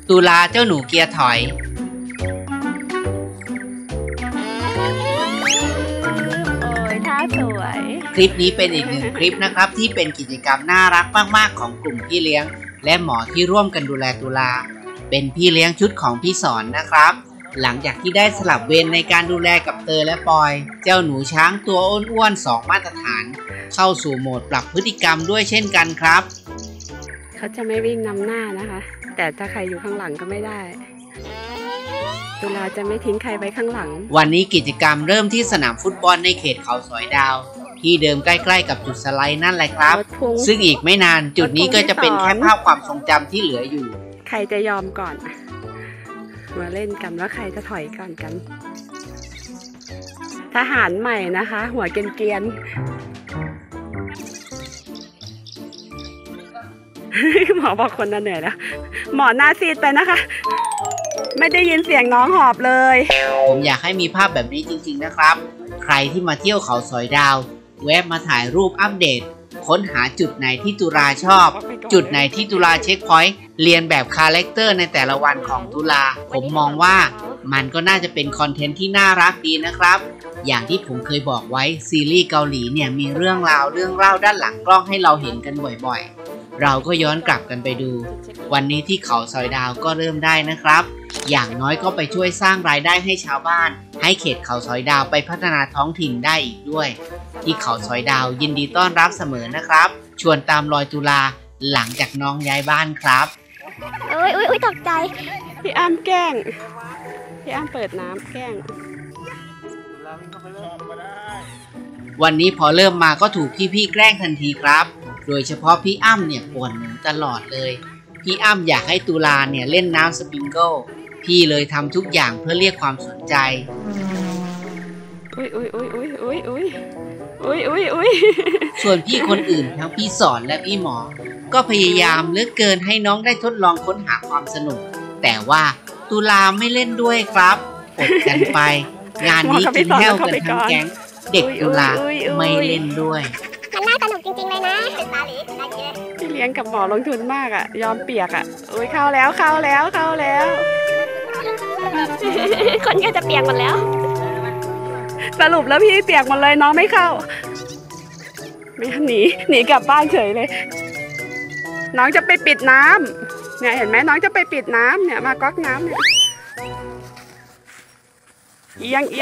ตุลาเจ้าหนูเกียร์ถอยท่าสวยคลิปนี้เป็นอีกหนึ่งคลิปนะครับที่เป็นกิจกรรมน่ารักมากๆของกลุ่มพี่เลี้ยงและหมอที่ร่วมกันดูแลตุลาเป็นพี่เลี้ยงชุดของพี่สอนนะครับหลังจากที่ได้สลับเวรในการดูแลกับเตยและปอยเจ้าหนูช้างตัวอ้วนๆ2 มาตรฐานเข้าสู่โหมดปรับพฤติกรรมด้วยเช่นกันครับเขาจะไม่วิ่งนำหน้านะคะแต่ถ้าใครอยู่ข้างหลังก็ไม่ได้ตุลาจะไม่ทิ้งใครไว้ข้างหลังวันนี้กิจกรรมเริ่มที่สนามฟุตบอลในเขตเขาสอยดาวที่เดิมใกล้ๆกับจุดสไลด์นั่นแหละครับซึ่งอีกไม่นานจุดนี้ก็จะเป็นแค่ภาพความทรงจำที่เหลืออยู่ใครจะยอมก่อนมาเล่นกันว่าใครจะถอยก่อนกันทหารใหม่นะคะหัวเกรียนหมอบอกคนน่ะเหนื่อยแล้วหมอหน้าซีดไปนะคะไม่ได้ยินเสียงน้องหอบเลยผมอยากให้มีภาพแบบนี้จริงๆนะครับใครที่มาเที่ยวเขาสอยดาวแวะมาถ่ายรูปอัปเดตค้นหาจุดไหนที่ตุลาชอบจุดไหนที่ตุลาเช็คพอยต์เรียนแบบคาแรคเตอร์ในแต่ละวันของตุลาผมมองว่ามันก็น่าจะเป็นคอนเทนต์ที่น่ารักดีนะครับอย่างที่ผมเคยบอกไว้ซีรีส์เกาหลีเนี่ยมีเรื่องเล่าด้านหลังกล้องให้เราเห็นกันบ่อยๆเราก็ย้อนกลับกันไปดูวันนี้ที่เขาสอยดาวก็เริ่มได้นะครับอย่างน้อยก็ไปช่วยสร้างรายได้ให้ชาวบ้านให้เขตเขาสอยดาวไปพัฒนาท้องถิ่นได้อีกด้วยที่เขาสอยดาวยินดีต้อนรับเสมอนะครับชวนตามรอยตุลาหลังจากน้องย้ายบ้านครับอุ้ยตกใจพี่อ้ำแกล้งพี่อ้ำเปิดน้ำแกล้งวันนี้พอเริ่มมาก็ถูกพี่แกล้งทันทีครับโดยเฉพาะพี่อ้ำเนี่ยป่วนหนูตลอดเลยพี่อ้ำอยากให้ตุลาเนี่ยเล่นน้ำสปริงเกิลพี่เลยทำทุกอย่างเพื่อเรียกความสนใจส่วนพี่คนอื่นทั้งพี่สอนและพี่หมอก็พยายามเหลือเกินให้น้องได้ทดลองค้นหาความสนุกแต่ว่าตุลาไม่เล่นด้วยครับอดกันไปงานนี้กินแห้วกันทั้งแก๊งเด็กตุลาไม่เล่นด้วยมันน่าสนุกจริงๆเลยนะพี่เลี้ยงกับหมอลงทุนมากอ่ะยอมเปียกอ่ะเข้าแล้วคนก็จะเปียกหมดแล้วสรุปแล้วพี่เปียกหมดเลยน้องไม่เข้าไม่หนีกลับบ้านเฉยเลยน้องจะไปปิดน้ำเนี่ยเห็นไหมน้องจะไปปิดน้ำเนี่ยมาก๊อกน้ำเนี่ยเอียง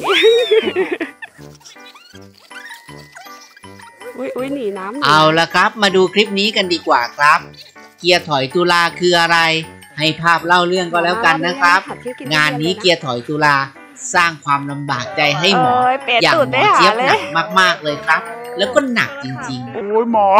อุ้ยหนีน้ำเอาละครับมาดูคลิปนี้กันดีกว่าครับเกียร์ถอยตุลาคืออะไรให้ภาพเล่าเรื่องก็แล้วกันนะครับงานนี้เกียร์ถอยตุลาสร้างความลำบากใจให้หมออย่างหมอเจี๊ยบหนักมากๆเลยครับแล้วก็หนักจริงๆโอ้ยหมอ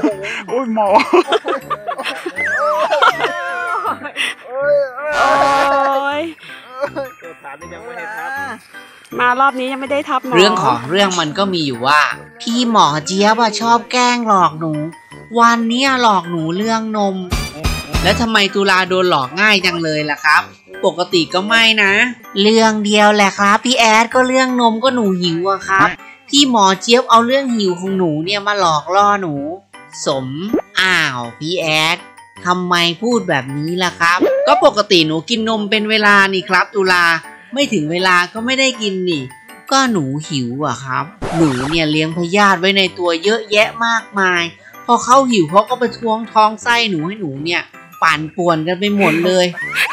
มารอบนี้ยังไม่ได้ทับหมอเรื่องของเรื่องมันก็มีอยู่ว่าพี่หมอเจี๊ยบชอบแกล้งหลอกหนูวันนี้หลอกหนูเรื่องนมแล้วทำไมตุลาโดนหลอกง่ายจังเลยล่ะครับปกติก็ไม่นะเรื่องเดียวแหละครับพี่แอดก็เรื่องนมก็หนูหิวอะครับพี่หมอเจี๊ยบเอาเรื่องหิวของหนูเนี่ยมาหลอกล่อหนูสมพี่แอดทำไมพูดแบบนี้ล่ะครับก็ปกติหนูกินนมเป็นเวลานี่ครับตุลาไม่ถึงเวลาก็ไม่ได้กินนี่ก็หนูหิวอะครับหนูเนี่ยเลี้ยงพยาธิไว้ในตัวเยอะแยะมากมายพอเขาหิวเขาก็ไปทวงท้องไส้หนูให้หนูเนี่ยปั่นป่วนกันไปหมดเลย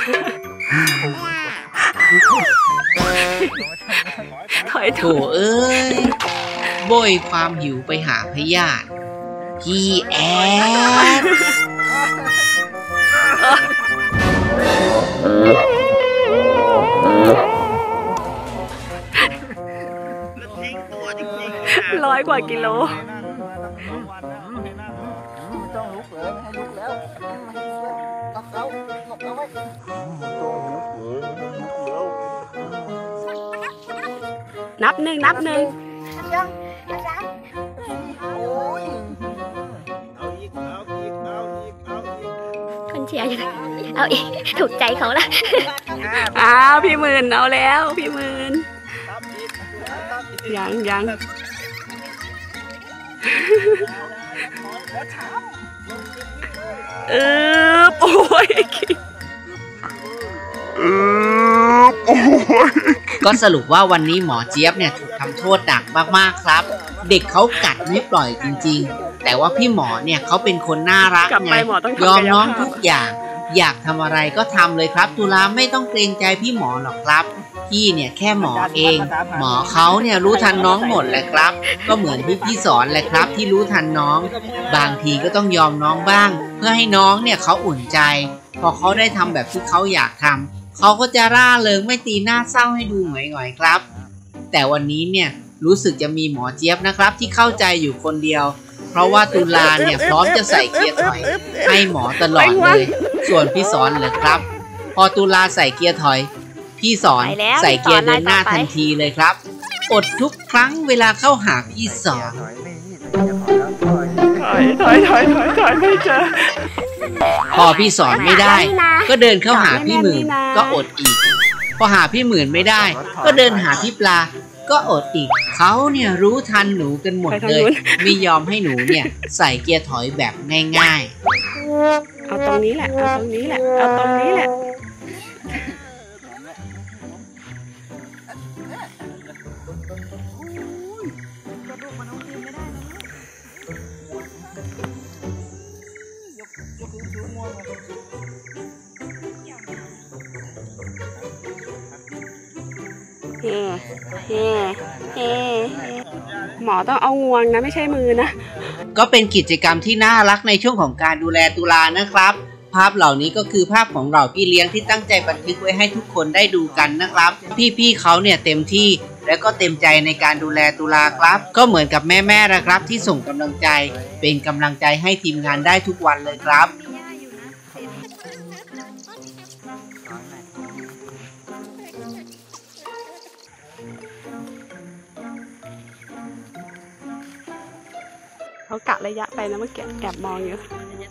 โถเอ้ยโบยความหิวไปหาพยาธิพี่แอด 100 กว่ากิโลต้องลุกเลยไม่ให้ลุกแล้วนับหนึ่งคนเชียร์ยังเอาอีกถูกใจเขาละพี่หมื่นเอาแล้วพี่หมื่นยัง โอ้ยก็สรุปว่าวันนี้หมอเจี๊ยบเนี่ยถูกทำโทษหนักมากๆครับ เด็กเขากัดไม่ปล่อยจริงๆแต่ว่าพี่หมอเนี่ยเขาเป็นคนน่ารักไงยอมน้องทุกอย่างอยากทำอะไรก็ทำเลยครับตุลาไม่ต้องเกรงใจพี่หมอหรอกครับพี่เนี่ยแค่หมอเองหมอเขาเนี่ยรู้ทันน้องหมดแหละครับก็เหมือนที่พี่สอนแหละครับที่รู้ทันน้องบางทีก็ต้องยอมน้องบ้างเพื่อให้น้องเนี่ยเขาอุ่นใจพอเขาได้ทำแบบที่เขาอยากทำเขาก็จะร่าเริงไม่ตีหน้าเศร้าให้ดูหงอยๆครับแต่วันนี้เนี่ยรู้สึกจะมีหมอเจี๊ยบนะครับที่เข้าใจอยู่คนเดียวเพราะว่าตุลาเนี่ยพร้อมจะใส่เกียร์ถอยให้หมอตลอดเลยส่วนพี่สอนเหรอครับพอตุลาใส่เกียร์ถอยพี่สอนใส่เกียร์เดินหน้าทันทีเลยครับอดทุกครั้งเวลาเข้าหาพี่สอนถอยไม่เจอพอพี่สอนไม่ได้ก็เดินเข้าหาพี่หมื่นก็อดอีกพอหาพี่หมื่นไม่ได้ก็เดินหาพี่ปลาก็อดอีกเขาเนี่ยรู้ทันหนูกันหมดเลยไม่ยอมให้หนูเนี่ยใส่เกียร์ถอยแบบง่ายๆเอาตรงนี้แหละเอาตรงนี้แหละเอาตรงนี้แหละหมอต้องเอางวงนะไม่ใช่มือนะก็เป็นกิจกรรมที่น่ารักในช่วงของการดูแลตุลานะครับภาพเหล่านี้ก็คือภาพของเราพี่เลี้ยงที่ตั้งใจบันทึกไว้ให้ทุกคนได้ดูกันนะครับพี่ๆเขาเนี่ยเต็มที่และก็เต็มใจในการดูแลตุลาครับก็เหมือนกับแม่ๆนะครับที่ส่งกำลังใจเป็นกำลังใจให้ทีมงานได้ทุกวันเลยครับเขากะระยะไปนะเมื่อกี้แอบมองอยู่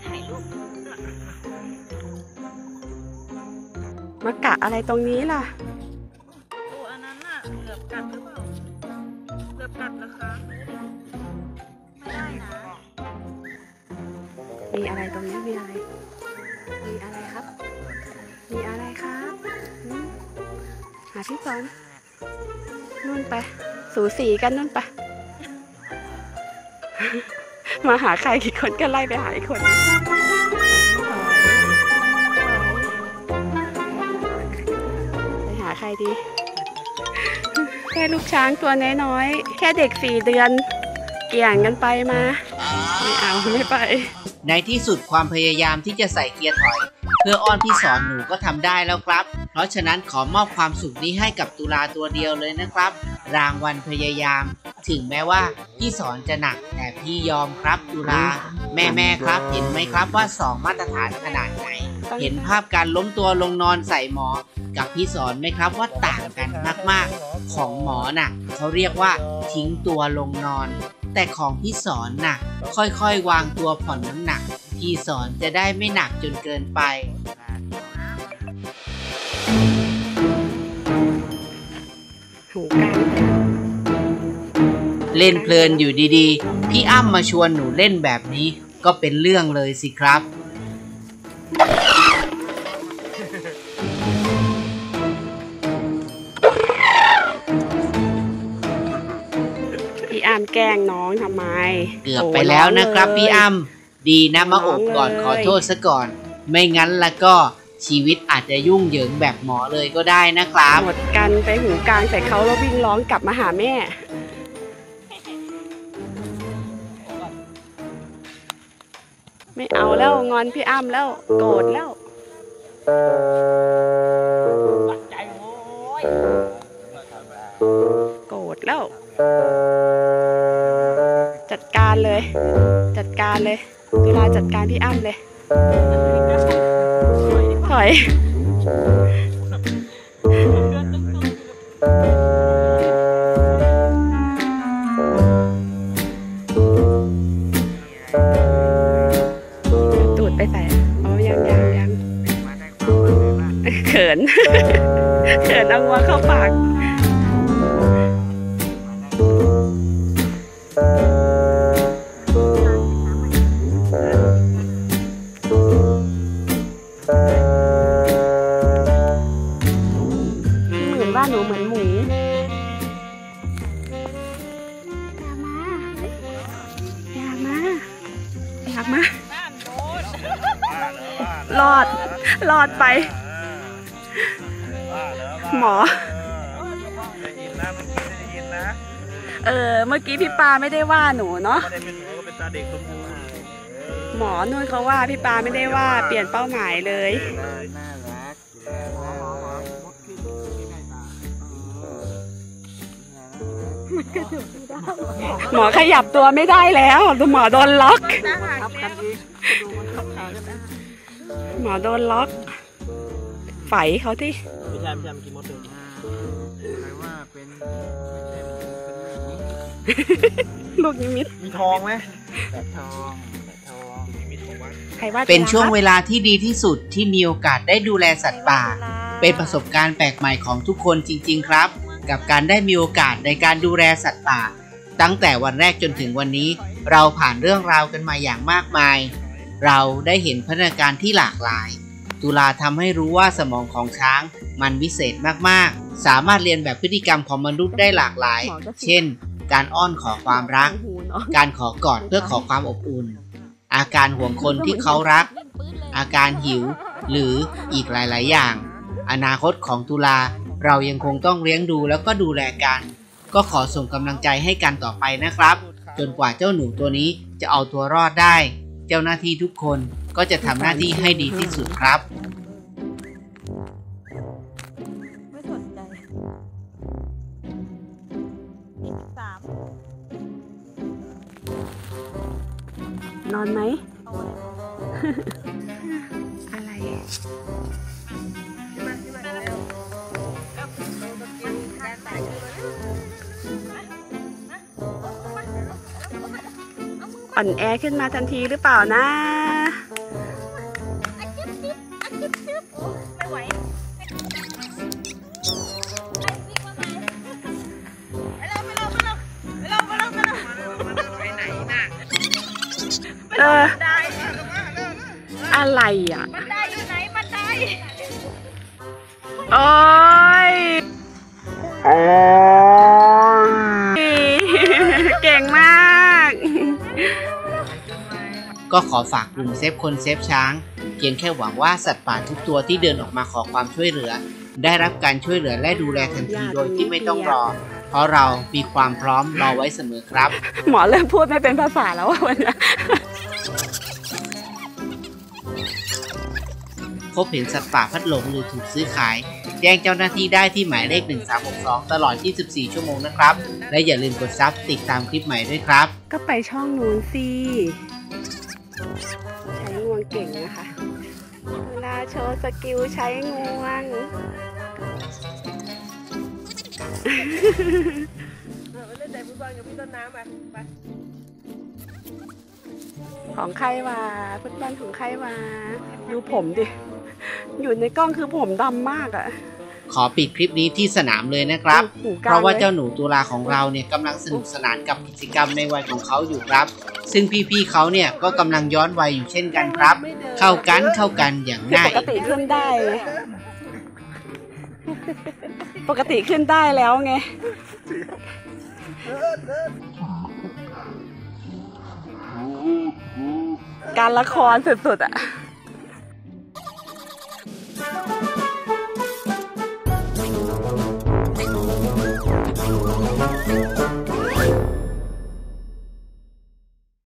มากะอะไรตรงนี้ล่ะตัวอันนั้นน่ะเกือบกัดหรือเปล่าเกือบกัดนะคะไม่ได้นะมีอะไรตรงนี้มีอะไรครับมีอะไรครับหาพี่สอนนู่นไปสูสีกันนู่นไปมาหาใครกี่คนก็ไล่ไปหาอีกคนไปหาใครดีแค่ลูกช้างตัวน้อยๆแค่เด็ก4 เดือนเกี่ยงกันไปมาไม่เอาไม่ไปในที่สุดความพยายามที่จะใส่เกียร์ถอยเพื่ออ้อนพี่สอนหนูก็ทำได้แล้วครับเพราะฉะนั้นขอมอบความสุขนี้ให้กับตุลาตัวเดียวเลยนะครับรางวัลพยายามถึงแม้ว่าพี่สอนจะหนักแต่พี่ยอมครับตุลาแม่ครับเห็นไหมครับว่า2 มาตรฐานขนาดไหนเห็นภาพการล้มตัวลงนอนใส่หมอกับพี่สอนไหมครับว่าต่างกันมากๆของหมอน่ะเขาเรียกว่าทิ้งตัวลงนอนแต่ของพี่สอนน่ะค่อยๆวางตัวผ่อนน้ำหนักพี่สอนจะได้ไม่หนักจนเกินไปเล่นเพลินอยู่ดีๆพี่อ้ำมาชวนหนูเล่นแบบนี้ก็เป็นเรื่องเลยสิครับพี่อ้ำแกล้งน้องทำไมเกือบไปแล้วนะครับพี่อ้ำดีนะมาอบก่อนขอโทษซะก่อนไม่งั้นแล้วก็ชีวิตอาจจะยุ่งเหยิงแบบหมอเลยก็ได้นะครับหมดกันไปหูกลางใส่เขาแล้ววิ่งร้องกลับมาหาแม่ไม่เอาแล้วงอนพี่อ้ำแล้วโกรธแล้วโกรธแล้วจัดการเลยเวลาจัดการพี่อ้ำเลยถอยตูดไปใส่ยังเขินเอางัวเข้าปากากมากรอดไป หมอเมื่อกี้พี่ปาไม่ได้ว่าหนูเนาะหมอนู่นเขาว่าพี่ปาไม่ได้ว่าเปลี่ยนเป้าหมายเลยน่ารักหมอขยับตัวไม่ได้แล้วหมอโดนล็อก หมอโดนล็อกไฝเขาที่ไม่ใช่เมื่อกี้มดเดินใครว่าเป็นลูกนิมิตมีทองไหมแบบทองใครว่าเป็นช่วงเวลาที่ดีที่สุดที่มีโอกาสได้ดูแลสัตว์ป่าเป็นประสบการณ์แปลกใหม่ของทุกคนจริงๆครับกับการได้มีโอกาสในการดูแลสัตว์ป่าตั้งแต่วันแรกจนถึงวันนี้เราผ่านเรื่องราวกันมาอย่างมากมายเราได้เห็นพัฒนาการที่หลากหลายตุลาทำให้รู้ว่าสมองของช้างมันวิเศษมากๆสามารถเรียนแบบพฤติกรรมของมนุษย์ได้หลากหลายเช่นการอ้อนขอความรักการขอกอดเพื่อขอความอบอุ่นอาการห่วงคนที่เขารักอาการหิวหรืออีกหลายๆอย่างอนาคตของตุลาเรายังคงต้องเลี้ยงดูแล้วก็ดูแลกันก็ขอส่งกำลังใจให้กันต่อไปนะครับจนกว่าเจ้าหนูตัวนี้จะเอาตัวรอดได้เจ้าหน้าที่ทุกคนก็จะทำหน้าที่ให้ดีที่สุดครับไม่สนใจนอนไหม อะไร อ่อนแอขึ้นมาทันทีหรือเปล่านะอะไรอ่ะบันไดอยู่ไหนบันไดโอ้ยเก่งมากก็ขอฝากกลุ่มเซฟคนเซฟช้างเพียงแค่หวังว่าสัตว์ป่าทุกตัวที่เดินออกมาขอความช่วยเหลือได้รับการช่วยเหลือและดูแลทันทีโดยที่ไม่ต้องรอเพราะเรามีความพร้อมรอไว้เสมอครับหมอเริ่มพูดไม่เป็นภาษาแล้ววันนี้พบเห็นสัตว์ป่าพัดหลงหรือถูกซื้อขายแจ้งเจ้าหน้าที่ได้ที่หมายเลข1362ตลอด24ชั่วโมงนะครับและอย่าลืมกดซับติดตามคลิปใหม่ด้วยครับก็ไปช่องนู้นสิใช้งวงเก่งนะคะเวลาโชว์สกิลใช้งวงเล่นแต่ฟุตบอลกับพี่ต้นน้ำไปของใครวะฟุตบอลของใครวะดูผมดิอยู่ในกล้องคือผมดำมากอ่ะขอปิดคลิปนี้ที่สนามเลยนะครับเพราะว่าเจ้าหนูตุลาของเราเนี่ยกำลังสนุกสนานกับกิจกรรมในวัยของเขาอยู่ครับซึ่งพี่ๆเขาเนี่ยก็กำลังย้อนวัยอยู่เช่นกันครับเข้ากันอย่างง่ายปกติขึ้นได้ปกติขึ้นได้แล้วไงการละครสุดๆอ่ะ